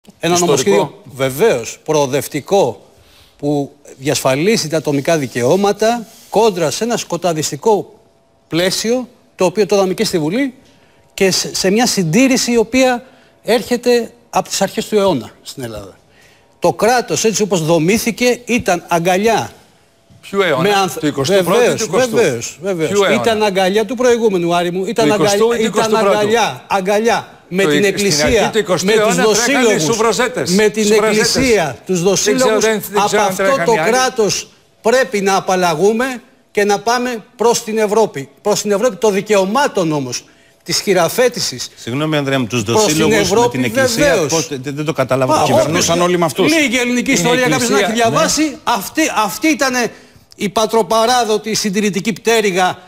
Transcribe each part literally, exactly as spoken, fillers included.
Ένα ιστορικό. νομοσχέδιο βεβαίως προοδευτικό που διασφαλίσει τα ατομικά δικαιώματα κόντρα σε ένα σκοταδιστικό πλαίσιο το οποίο το είδαμε και στη Βουλή και σε, σε μια συντήρηση η οποία έρχεται από τις αρχές του αιώνα στην Ελλάδα. Το κράτος έτσι όπως δομήθηκε ήταν αγκαλιά. Ποιου αιώνα, ανθ... του εικοστού πρώτου ή του εικοστού. Βεβαίως, βεβαίως. Ήταν αγκαλιά του προηγούμενου, Άρη μου. Ήταν, αγκαλιά, ήταν αγκαλιά, αγκαλιά με το, την εκκλησία, με τους δοσύλλογους, με την εκκλησία, τους δοσύλλογους. Από αυτό το κράτος πρέπει να απαλλαγούμε και να πάμε προς την Ευρώπη. Προς την Ευρώπη των δικαιωμάτων όμως. Της χειραφέτησης. Συγγνώμη, Ανδρέα, με τους δοσύλλογους, με την εκκλησία, πώς, δεν, δεν το κατάλαβα. Κυβερνούσαν όλοι με αυτούς. Λίγη ελληνική ιστορία, κάποιος να έχει διαβάσει. Ναι. Αυτή, αυτή ήταν η πατροπαράδοτη συντηρητική πτέρυγα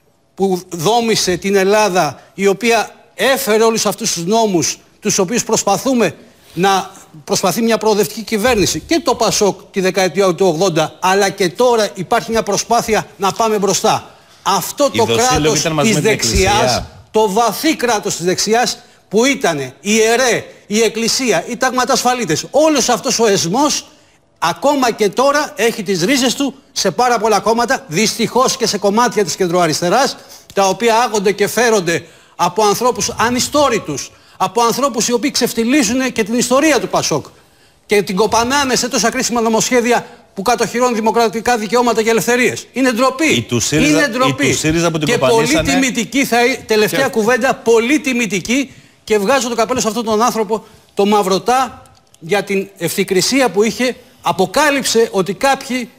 που δόμησε την Ελλάδα, η οποία έφερε όλους αυτούς τους νόμους, τους οποίους προσπαθούμε να προσπαθεί μια προοδευτική κυβέρνηση. Και το ΠΑΣΟΚ τη δεκαετία του ογδόντα, αλλά και τώρα υπάρχει μια προσπάθεια να πάμε μπροστά. Αυτό το κράτος της δεξιάς, το βαθύ κράτος της δεξιάς που ήταν η ΕΡΕ, η Εκκλησία, οι ταγματασφαλίτες, όλος αυτός ο εσμός ακόμα και τώρα έχει τις ρίζες του σε πάρα πολλά κόμματα, δυστυχώς και σε κομμάτια της κεντροαριστεράς, τα οποία άγονται και φέρονται από ανθρώπους ανιστόρητους, από ανθρώπους οι οποίοι ξεφτιλίζουν και την ιστορία του ΠΑΣΟΚ και την κοπανάνε σε τόσα κρίσιμα νομοσχέδια που κατοχυρώνουν δημοκρατικά δικαιώματα και ελευθερίες. Είναι ντροπή. Είναι ντροπή. Και πολύ τιμητική, θα, τελευταία και... κουβέντα, πολύ τιμητική, και βγάζω το καπέλο σε αυτόν τον άνθρωπο, το Μαυρωτά, για την ευθυκρισία που είχε. Αποκάλυψε ότι κάποιοι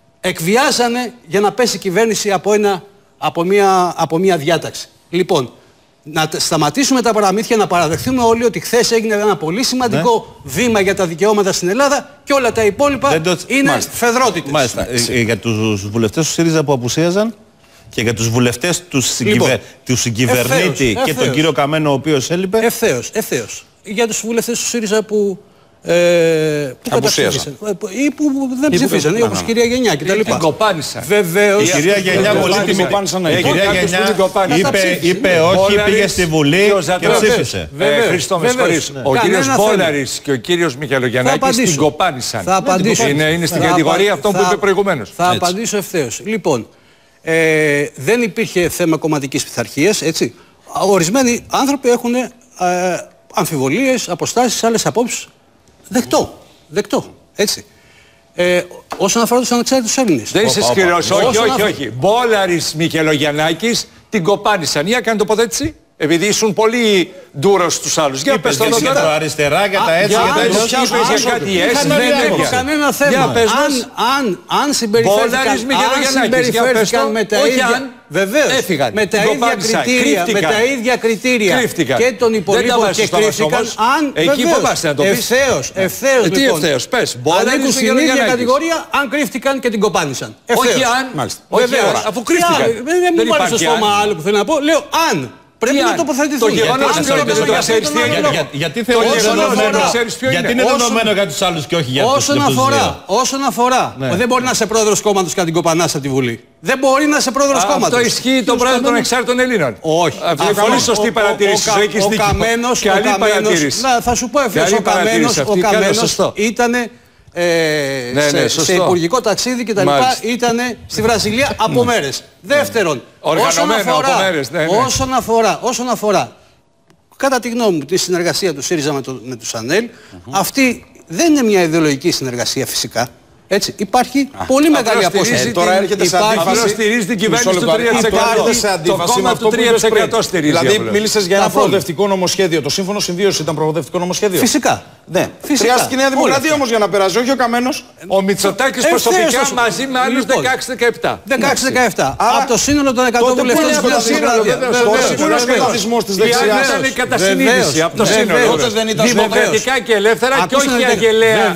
εκβιάζανε για να πέσει η κυβέρνηση από, ένα, από, μια, από μια διάταξη. Λοιπόν, να σταματήσουμε τα παραμύθια, να παραδεχθούμε όλοι ότι χθες έγινε ένα πολύ σημαντικό ναι. βήμα για τα δικαιώματα στην Ελλάδα και όλα τα υπόλοιπα το... είναι Μάλιστα. φεδρότητες. Μάλιστα. Ε, για τους βουλευτές του ΣΥΡΙΖΑ που απουσίαζαν και για τους βουλευτές του, συγκυβε... λοιπόν, του συγκυβερνήτη ευθέως, και ευθέως. τον κύριο Καμένο ο οποίος έλειπε. Ευθέως, ευθέως. Για τους βουλευτές του ΣΥΡΙΖΑ που Ε, που καταψήφισαν ή που δεν ψήφισαν, όπως η κυρία Γενιά κτλ. Την κοπάνησαν. Βεβαίως. Η κυρία Γενιά πολύτιμη είπε όχι, πήγε στη Βουλή και ψήφισε. Χρήστο, με συγχωρείς. Ο κύριος Μπόλαρης και ο κύριος Μιχαηλογιαννάκης την κοπάνησαν. Είναι στην κατηγορία αυτό που είπε προηγουμένως. Θα απαντήσω ευθέως. Λοιπόν, δεν υπήρχε θέμα κομματικής πειθαρχίας, έτσι. Ορισμένοι άνθρωποι έχουν αμφιβολίες, αποστάσεις, άλλες απόψεις. Δεκτό. Δεκτό. Έτσι. Ε, όσον αφορά τους ανεξάρτητους Έλληνες. Δεν είσαι σκληρός. Όχι, όχι, όχι. Μπόλαρης, Μιχαηλογιαννάκης την κοπάνησαν. Για κάνει τοποθέτηση. Επειδή ήσουν πολύ ντούρος στους άλλους. Για πες το για το αριστερά, για τα έτσι, για τα έτσι. Είπες για κάτι έτσι. Δεν έχω κανένα θέμα. Αν συμπεριφέρθηκαν με τα ίδια... Βεβαίως, με τα ίδια κριτήρια, με τα ίδια κριτήρια και των υπολείπων και κρίθηκαν, αν εκεί φοβάστε να το πεις. Ευθέως, ευθέως λοιπόν. Τι ευθέως, πες. Ανήκουν στην ίδια κατηγορία αν κρύφτηκαν και την κοπάνησαν. Όχι αν, αφού κρύφτηκαν. Δεν μου πάρει στο στόμα άλλο που θέλω να πω, λέω αν. Πρέπει να τοποθετηθούν. Το γεγονός ότι ξέρεις τι έγινε. Γιατί θεωρείς γιατί είναι δεδομένο για τους άλλους και όχι για τους δύο. Όσον αφορά, δεν μπορεί να είσαι πρόεδρος κόμματος και να την κοπανάς από τη Βουλή. Δεν μπορεί να είσαι πρόεδρος κόμματος. Αυτό ισχύει τον πρόεδρο των εξάρτητων Ελλήνων. Όχι. Αυτή είναι πολύ σωστή παρατήρηση. Ο Καμένος, θα σου πω ευθέως, ο Καμένος ήταν Ε, ναι, ναι, σε, σε υπουργικό ταξίδι και τα λοιπά ήταν στη Βραζιλία από μέρες. Δεύτερον, όσον αφορά, από μέρες, ναι, ναι. Όσον, αφορά, όσον αφορά κατά τη γνώμη μου τη συνεργασία του ΣΥΡΙΖΑ με, το, με τους ΑΝΕΛ, mm-hmm. αυτή δεν είναι μια ιδεολογική συνεργασία φυσικά. Έτσι, υπάρχει Α, πολύ μεγάλη απόσταση. Ε, τώρα έρχεται σε αντίφαση. Απλώς στηρίζει την κυβέρνηση του τρία τοις εκατό. Το κόμμα του τρία τοις εκατό στηρίζει. Δηλαδή, μίλησες για ένα προοδευτικό νομοσχέδιο. Το σύμφωνο συμβίωσης ήταν προοδευτικό νομοσχέδιο. Φυσικά. Ναι. Χρειάστηκε η Νέα Δημοκρατία όμως για να περάσει, όχι ο Καμένος. Ο Μητσοτάκης προσωπικά μαζί με άλλους δεκαέξι δεκαεπτά. δεκαέξι δεκαεπτά. Από το σύνολο των εκατό βουλευτών της Δημοκρατίας. Τώρα ο καταδισμός της δεξιάς. Ήταν η κατασυνείδηση από το σύνολο. Δημοκρατικά και ελεύθερα και όχι αγελαία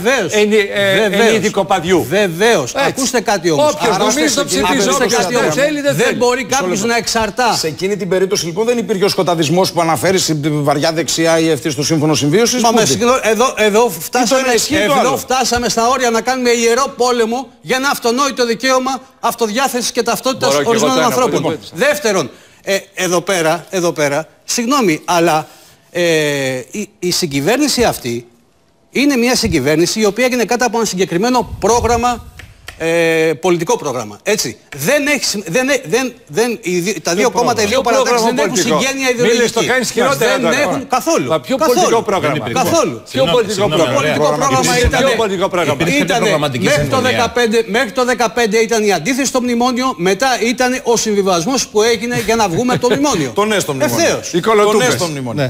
ενίδικο βεβαίως. Ακούστε κάτι όμως. Όποιος νομίζει το ψηφίζει, όποιος το θέλει δεν Δεν μπορεί κάποιος να εξαρτά. Σε εκείνη την περίπτωση λοιπόν δεν υπήρχε ο σκοταδισμός που αναφέρει στην βαριά δεξιά ή ευθύ στο σύμφωνο συμβίωσης. Μα εδώ, εδώ, φτάσαμε, εδώ φτάσαμε στα όρια να κάνουμε ιερό πόλεμο για ένα αυτονόητο δικαίωμα αυτοδιάθεσης και ταυτότητας ορισμένων ανθρώπων. Δεύτερον, ε, εδώ πέρα, εδώ πέρα, συγγνώμη, αλλά ε, η, η συγκυβέρνηση αυτή Είναι μια συγκυβέρνηση η οποία έγινε κάτω από ένα συγκεκριμένο πρόγραμμα, ε, πολιτικό πρόγραμμα. Έτσι. Δεν έχει, δεν, δεν, δεν, οι, τα δύο κόμματα, οι δύο παρατάξεις δεν έχουν συγγένεια ιδεολογική. Το κάνεις χειρότερα. Δεν έχουν καθόλου. Μα ποιο πολιτικό πρόγραμμα. Καθόλου. Ποιο πολιτικό πρόγραμμα ήταν. Μέχρι το δεκαπέντε ήταν η αντίθεση στο μνημόνιο, μετά ήταν ο συμβιβασμός που έγινε για να βγούμε από το μνημόνιο. Το ναι στο μνημόνιο. Το ναι στο μνημόνιο.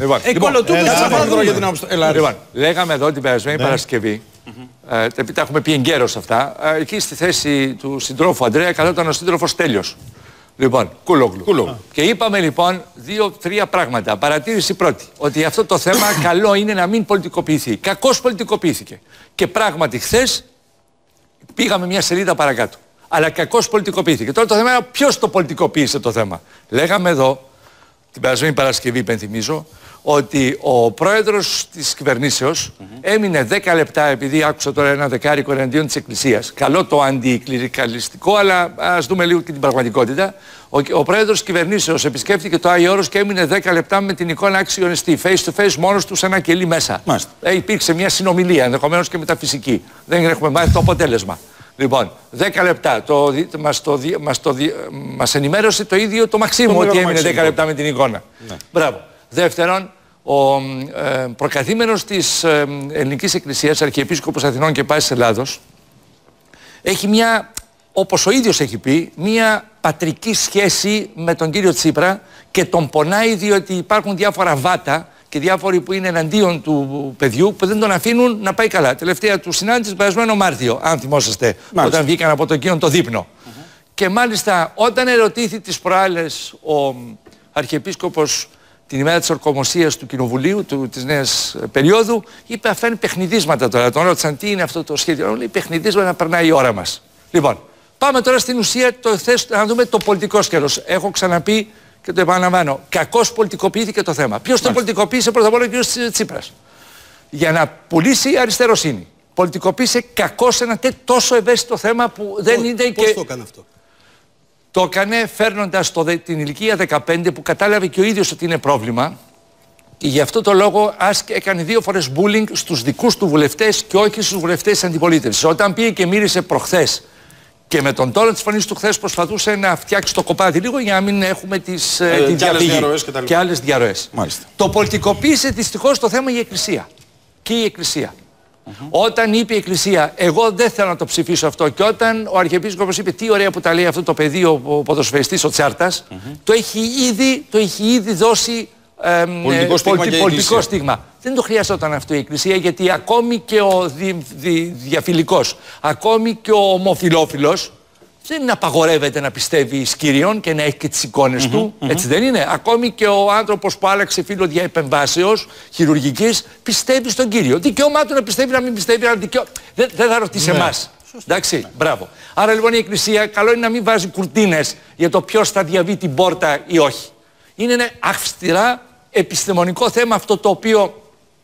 Λέγαμε εδώ την περασμένη Παρασκευή. Ε, επειδή τα έχουμε πει εγκαίρως αυτά, ε, εκεί στη θέση του συντρόφου Ανδρέα καθόταν ο σύντροφος Τέλειος. Λοιπόν, Κούλογλου. Κούλογλου. Και είπαμε λοιπόν δύο-τρία πράγματα. Παρατήρηση πρώτη, ότι αυτό το θέμα καλό είναι να μην πολιτικοποιηθεί. Κακώς πολιτικοποιήθηκε. Και πράγματι χθες πήγαμε μια σελίδα παρακάτω. Αλλά κακώς πολιτικοποιήθηκε. Τώρα το θέμα είναι ποιος το πολιτικοποίησε το θέμα. Λέγαμε εδώ, την περασμένη Παρασκευή, υπενθυμίζω, ότι ο πρόεδρος της κυβερνήσεως mm-hmm. έμεινε δέκα λεπτά, επειδή άκουσα τώρα ένα δεκάρικο εναντίον της Εκκλησίας. Καλό το αντικληρικαλιστικό, αλλά ας δούμε λίγο και την πραγματικότητα. Ο, ο πρόεδρος της κυβερνήσεως επισκέφθηκε το Άγιο Όρος και έμεινε δέκα λεπτά με την εικόνα αξιονιστή, face to face, μόνος του σε ένα κελί μέσα. Ε, υπήρξε μια συνομιλία, ενδεχομένως και μεταφυσική. Δεν έχουμε μάθει το αποτέλεσμα. Λοιπόν, δέκα λεπτά. Το, μας, το, μας, το, μας ενημέρωσε το ίδιο το Μαξίμου ότι έμεινε δέκα λεπτά με την εικόνα. Ναι. Μπράβο. Δεύτερον, ο ε, προκαθήμενος της ε, Ελληνικής Εκκλησίας, Αρχιεπίσκοπος Αθηνών και Πάσης Ελλάδος, έχει μια, όπως ο ίδιος έχει πει, μια πατρική σχέση με τον κύριο Τσίπρα και τον πονάει διότι υπάρχουν διάφορα βάτα και διάφοροι που είναι εναντίον του παιδιού που δεν τον αφήνουν να πάει καλά. Τελευταία του συνάντηση περασμένο Μάρτιο, αν θυμόσαστε, μάλιστα, όταν βγήκαν από το εκείνο το δείπνο. Mm-hmm. Και μάλιστα όταν ερωτήθη τις προάλλες ο Αρχιεπίσκοπος την ημέρα της ορκομοσίας του Κοινοβουλίου, του, της νέας περίοδου, είπε αυτά είναι παιχνιδίσματα τώρα. Τον ρώτησαν τι είναι αυτό το σχέδιο. Λέει παιχνιδίσματα να περνάει η ώρα μας. Λοιπόν, πάμε τώρα στην ουσία το θες, να δούμε το πολιτικό σκέλος. Έχω ξαναπεί και το επαναλαμβάνω. Κακώς πολιτικοποιήθηκε το θέμα. Ποιος το πολιτικοποίησε? Πρώτα απ' όλα ο κ. Τσίπρας. Για να πουλήσει αριστεροσύνη. Πολιτικοποίησε κακώς ένα τόσο ευαίσθητο θέμα που Πώς, δεν είναι πώς και. Το έκανε αυτό? Το έκανε φέρνοντας το, την ηλικία δεκαπέντε που κατάλαβε και ο ίδιος ότι είναι πρόβλημα και γι' αυτό το λόγο άσκε, έκανε δύο φορές bullying στους δικούς του βουλευτές και όχι στους βουλευτές της αντιπολίτευσης. Όταν πήγε και μίλησε προχθές και με τον τόνο της φωνής του χθες προσπαθούσε να φτιάξει το κοπάδι λίγο για να μην έχουμε τις, ε, την διαπήγη και, και άλλες διαρροές. Μάλιστα. Το πολιτικοποίησε δυστυχώς το θέμα η Εκκλησία. Και η Εκκλησία. Mm-hmm. Όταν είπε η Εκκλησία, εγώ δεν θέλω να το ψηφίσω αυτό, και όταν ο Αρχιεπίσκοπος είπε τι ωραία που τα λέει αυτό το παιδί, ο ποδοσφαιριστής ο Τσάρτας, mm-hmm. το, έχει ήδη, το έχει ήδη δώσει ε, πολιτικό, ε, στίγμα, πολι, πολιτικό στίγμα. Δεν το χρειαζόταν αυτό η Εκκλησία, γιατί ακόμη και ο δι, δι, διαφιλικός, ακόμη και ο ομοφιλόφιλος, δεν απαγορεύεται να πιστεύει εις Κύριον και να έχει και τις εικόνες mm-hmm, του, mm-hmm. έτσι δεν είναι? Ακόμη και ο άνθρωπος που άλλαξε φίλο δια επεμβάσεως χειρουργικής πιστεύει στον Κύριο. Δικαίωμά του να πιστεύει, να μην πιστεύει, αλλά δικαιώ... δεν, δεν θα ρωτήσει ναι. εμάς. Εντάξει, ναι. Μπράβο. Άρα λοιπόν η Εκκλησία καλό είναι να μην βάζει κουρτίνες για το ποιος θα διαβεί την πόρτα ή όχι. Είναι ένα αυστηρά επιστημονικό θέμα αυτό, το οποίο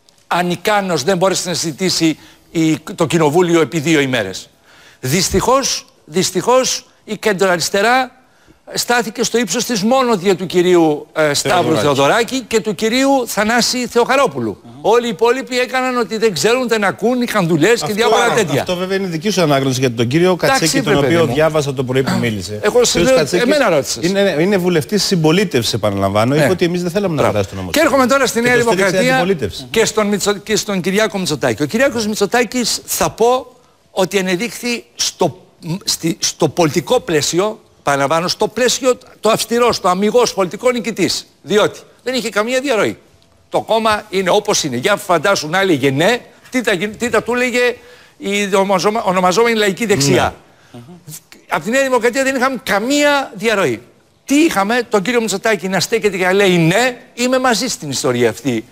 ανικάνως δεν μπόρεσε να συζητήσει η, το Κοινοβούλιο επί δύο ημέρες. Δυστυχώς Δυστυχώς η κεντροαριστερά στάθηκε στο ύψος της μόνο δια του κυρίου ε, Σταύρου Θεοδωράκη και του κυρίου Θανάση Θεοχαρόπουλου. Mm-hmm. Όλοι οι υπόλοιποι έκαναν ότι δεν ξέρουν, δεν ακούν, είχαν δουλειές και διάφορα τέτοια. Αυτό βέβαια είναι δική σου ανάγνωση για τον κύριο Κατσέκη, τον οποίο διάβασα το πρωί που μίλησε. Εγώ σε λέω, εμένα ρώτησες. Είναι, είναι βουλευτής συμπολίτευσης, επαναλαμβάνω. Είπε ότι εμείς δεν θέλαμε να περάσει το νομοσχέδιο. Και έρχομαι τώρα στη Νέα Δημοκρατία και στον, Μητσο, και στον Κυριάκο Μητσοτάκη. Ο Κυριάκος Μητσοτάκης θα πω ότι ενεδείχθη στο Στη, στο πολιτικό πλαίσιο, παραλαμβάνω, στο πλαίσιο το αυστηρό, στο αμιγώς πολιτικό νικητής. Διότι δεν είχε καμία διαρροή. Το κόμμα είναι όπως είναι. Για φαντάσου να έλεγε ναι, τι τα, τι τα του έλεγε η ονομαζόμενη λαϊκή δεξιά. Ναι. Από τη Νέα Δημοκρατία δεν είχαμε καμία διαρροή. Τι είχαμε? Τον κύριο Μητσοτάκη να στέκεται και να λέει ναι, είμαι μαζί στην ιστορία αυτή,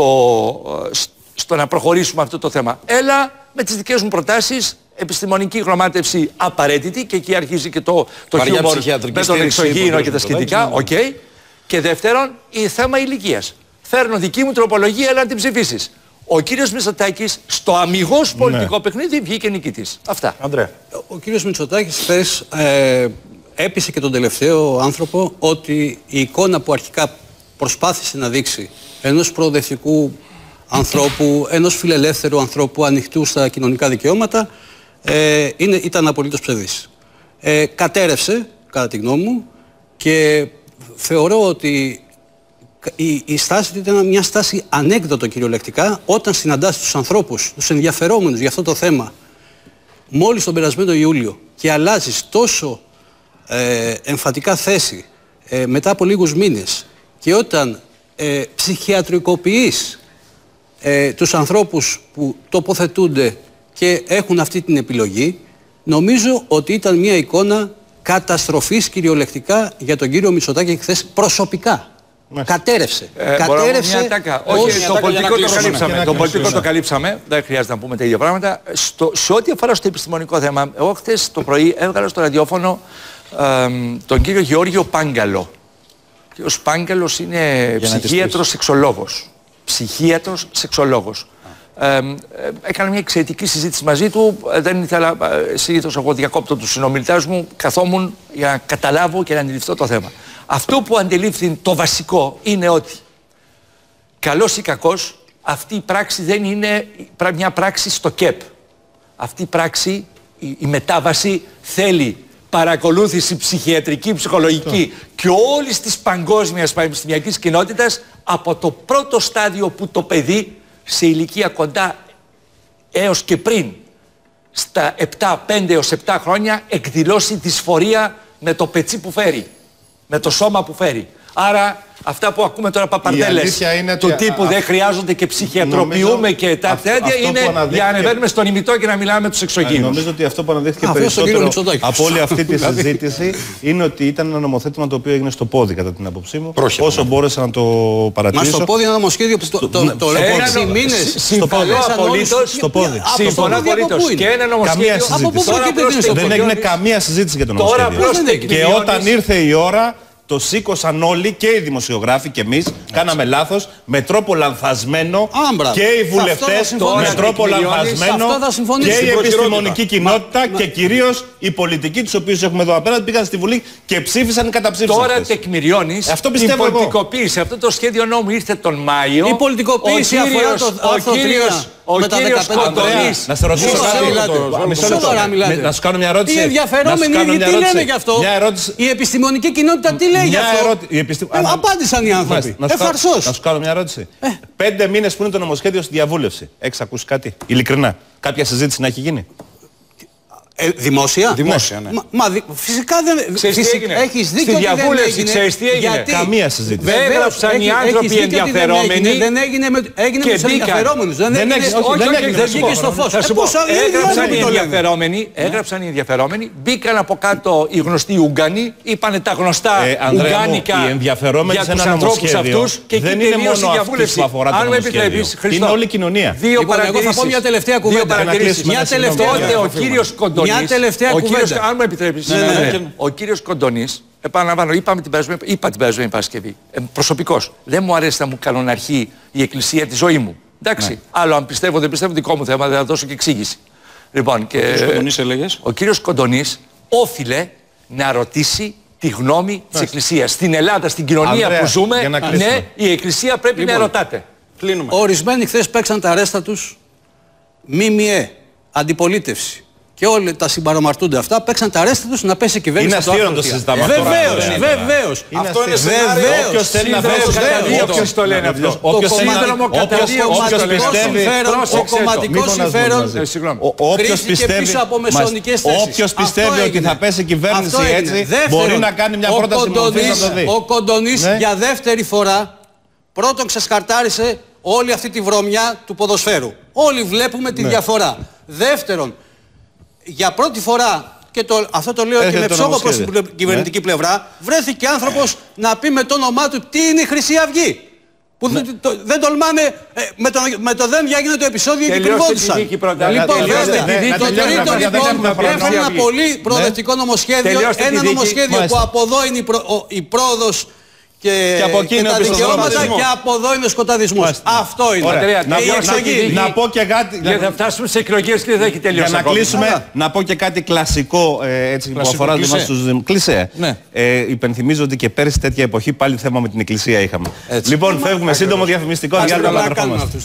στο, στο να προχωρήσουμε αυτό το θέμα. Έλα με τις δικές μου προτάσεις. Επιστημονική γραμμάτευση απαραίτητη και εκεί αρχίζει και το, το χιούμορ με τον εξωγήινο και τα σχετικά. Okay. Και δεύτερον, η θέμα ηλικίας. Φέρνω δική μου τροπολογία, αλλά να την ψηφίσεις. Ο κύριος Μητσοτάκης στο αμιγώς πολιτικό ναι. παιχνίδι βγήκε νικητής. Αυτά. Ανδρέα. Ο κύριος Μητσοτάκης χθες ε, έπεισε και τον τελευταίο άνθρωπο ότι η εικόνα που αρχικά προσπάθησε να δείξει ενός προοδευτικού ανθρώπου, ενός φιλελεύθερου ανθρώπου ανοιχτού στα κοινωνικά δικαιώματα, ε, είναι, ήταν απολύτως ψευδής. Ε, κατέρευσε, κατά τη γνώμη μου, και θεωρώ ότι η, η στάση του ήταν μια στάση ανέκδοτο κυριολεκτικά, όταν συναντάς τους ανθρώπους, τους ενδιαφερόμενους για αυτό το θέμα, μόλις τον περασμένο Ιούλιο, και αλλάζεις τόσο ε, εμφατικά θέση ε, μετά από λίγους μήνες, και όταν ε, ψυχιατρικοποιείς ε, τους ανθρώπους που τοποθετούνται και έχουν αυτή την επιλογή, νομίζω ότι ήταν μια εικόνα καταστροφής κυριολεκτικά για τον κύριο Μητσοτάκη χθες προσωπικά. Ναι. Κατέρευσε. Ε, Κατέρευσε. Μια τάκα. Όχι, το πολιτικό το καλύψαμε. Το πολιτικό το καλύψαμε. Δεν χρειάζεται να πούμε τα ίδια πράγματα. Στο, σε ό,τι αφορά στο επιστημονικό θέμα, εγώ χθες το πρωί έβγαλα στο ραδιόφωνο ε, τον κύριο Γεώργιο Πάγκαλο. Ο κύριος Πάγκαλος είναι ψυχίατρος σεξολόγος. Ψυχίατρος σεξολόγος. Ε, ε, έκανα μια εξαιρετική συζήτηση μαζί του. Δεν ήθελα, ε, συνήθως εγώ διακόπτω τους συνομιλητές μου, καθόμουν για να καταλάβω και να αντιληφθώ το θέμα. Αυτό που αντιλήφθη το βασικό είναι ότι, καλός ή κακός, αυτή η πράξη δεν είναι μια πράξη στο ΚΕΠ. Αυτή η πράξη, η, η μετάβαση θέλει παρακολούθηση ψυχιατρική, ψυχολογική και όλης της παγκόσμιας πανεπιστημιακής κοινότητας από το πρώτο στάδιο που το παιδί σε ηλικία κοντά έως και πριν, στα επτά, πέντε έως επτά χρόνια, εκδηλώσει δυσφορία με το πετσί που φέρει, με το σώμα που φέρει. Άρα αυτά που ακούμε τώρα παπαρτέλες του ότι τύπου α, δεν χρειάζονται και ψυχιατροποιούμε και τα τέτοια, είναι για να ανεβαίνουμε στον ημιτό και να μιλάμε με τους εξωγήινους. Νομίζω ότι αυτό που αναδείχθηκε α, περισσότερο από όλη αυτή τη συζήτηση είναι ότι ήταν ένα νομοθέτημα το οποίο έγινε στο πόδι, κατά την άποψή μου. Πρόχε, όσο μπόρεσα να το παρατηρήσω. Μα στο πόδι είναι ένα νομοσχέδιο που το λέω έξι μήνες. Συμφωνώ απολύτως. Στο πόδι. Συμφωνώ απολύτως. Και ένα νομοσχέδιο. Δεν έγινε καμία συζήτηση για το νομοσχέδιο. Και όταν ήρθε η ώρα, το σήκωσαν όλοι, και οι δημοσιογράφοι και εμείς, κάναμε λάθος, με τρόπο λανθασμένο. Άμπρα. Και οι βουλευτές με τρόπο λανθασμένο, και η επιστημονική κοινότητα μα, και κυρίως οι πολιτικοί, τους οποίους έχουμε εδώ απέναντι, πήγαν στη Βουλή και ψήφισαν ή καταψήφισαν. Τώρα αυτές. τεκμηριώνεις αυτό την πολιτικοποίηση. Αυτό το σχέδιο νόμου ήρθε τον Μάιο. Η πολιτικοποίηση αφορά το άρθρο τρία. Ο κύριος Κοντονής. Να σε ρωτήσω κάτι. Να σου κάνω μια ερώτηση. Οι ενδιαφερόμενοι τι λένε γι' αυτό. Η επιστημονική κοινότητα τι λέει γι' αυτό. Απάντησαν οι άνθρωποι. Εφαρσώς. Να σου κάνω μια ερώτηση. Πέντε μήνες που είναι το νομοσχέδιο στη διαβούλευση. Έχεις ακούσει κάτι? Ειλικρινά. Κάποια συζήτηση να έχει γίνει? Ε, δημόσια. Δημόσια, ναι. Μα, μα φυσικά δεν. Φυσικά, έχεις δίκιο. Στη διαβούλευση, ξέρεις τι έγινε? Γιατί? Καμία συζήτηση. Έγραψαν οι άνθρωποι ενδιαφερόμενοι. Δεν έγινε με τους ενδιαφερόμενους. Δεν βγήκε στο φως. Έγραψαν οι ενδιαφερόμενοι, έγραψαν οι ενδιαφερόμενοι, μπήκαν από κάτω οι γνωστοί Ουγγανοί, είπανε τα γνωστά Ουγγάνικα για τους ανθρώπους αυτούς και εκεί τελείωσε η διαβούλευση. Αν με επιτρέπεις, Χριστό. Είναι όλη η κοινωνία. Δύο παρατηρήσεις. Θα πω μια τελευταία κουβέντα. Μια τελευταία. Ο κύριος Κοντονής. Μια τελευταία κουβέντα. Αν μου επιτρέπεις, ναι, ναι, ναι. Ο κύριος Κοντονής, επαναλαμβάνω, είπα την περασμένη Παρασκευή, ε, προσωπικώς, δεν μου αρέσει να μου κανοναρχεί η Εκκλησία τη ζωή μου. Εντάξει, ναι. Άλλο αν πιστεύω, δεν πιστεύω, δικό μου θέμα, δεν θα δώσω και εξήγηση. Λοιπόν, και, ο κύριος Κοντονής έλεγες. Ο κύριος Κοντονής όφιλε να ρωτήσει τη γνώμη της Εκκλησίας. Στην Ελλάδα, στην κοινωνία Ανδρέα, που ζούμε, ναι, η Εκκλησία πρέπει λοιπόν, να ρωτάτε. Κλείνουμε. Ορισμένοι χθες παίξαν τα ρέστα τους, ΜΜΕ, αντιπολίτευση. Και όλοι τα συμπαρομαρτούνται αυτά, παίξαν τα ρέστα τους να πέσει η κυβέρνηση. Είναι αστείο να το συζητάμε. Βεβαίως, βεβαίως. Αυτό είναι σενάριο. Όποιος θέλει να βρει. Όποιος το λένε αυτό. Όποιος πιστεύει. Ο κομματικός συμφέρον χρήστηκε πίσω από μεσονικές θέσεις. Όποιος πιστεύει ότι θα πέσει η κυβέρνηση έτσι, μπορεί να κάνει μια πρόταση μορφής να το δει. Ο Κοντονής για δεύτερη φορά πρώτον ξεσκαρτάρισε όλη αυτή τη βρωμιά του ποδοσφαίρου. Όλοι βλέπουμε τη διαφορά. Δεύτερον, για πρώτη φορά, και το, αυτό το λέω Έχετε και με ψόγο προς την κυβερνητική ναι. πλευρά, βρέθηκε άνθρωπος να πει με το όνομά του τι είναι η Χρυσή Αυγή. Που ναι. το, το, δεν τολμάνε, ε, με, το, με το δεν διάγινε το επεισόδιο και κρυβόντουσαν. Λοιπόν, βέβαια, το τρίτο λοιπόν έφερε ένα πολύ προοδευτικό νομοσχέδιο, ένα νομοσχέδιο που από εδώ είναι η πρόοδος και, και από εκεί και τα δικαιώματα και από εδώ είναι ο σκοταδισμός. Αυτό είναι. Ωραία, να, να, να πω και κάτι. Και θα φτάσουμε σε εκλογές και δεν έχει τελειώσει. Για να ακόμη. κλείσουμε, Άρα. να πω και κάτι κλασικό, ε, έτσι, κλασικό που αφορά εμάς τους κλισέ. Ναι. Ε, υπενθυμίζω ότι και πέρυσι τέτοια εποχή πάλι θέμα με την Εκκλησία είχαμε. Έτσι. Λοιπόν, φεύγουμε σύντομο διαφημιστικό διάλειμμα.